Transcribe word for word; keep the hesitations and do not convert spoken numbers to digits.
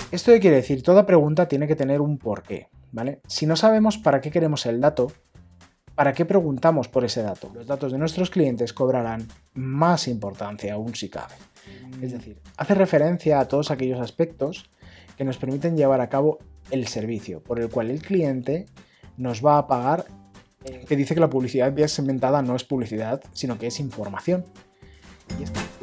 ¿Esto qué quiere decir? Toda pregunta tiene que tener un porqué, ¿vale? Si no sabemos para qué queremos el dato, ¿para qué preguntamos por ese dato? Los datos de nuestros clientes cobrarán más importancia aún si cabe. Es decir, hace referencia a todos aquellos aspectos que nos permiten llevar a cabo el servicio, por el cual el cliente nos va a pagar, que dice que la publicidad bien segmentada no es publicidad, sino que es información. Y está.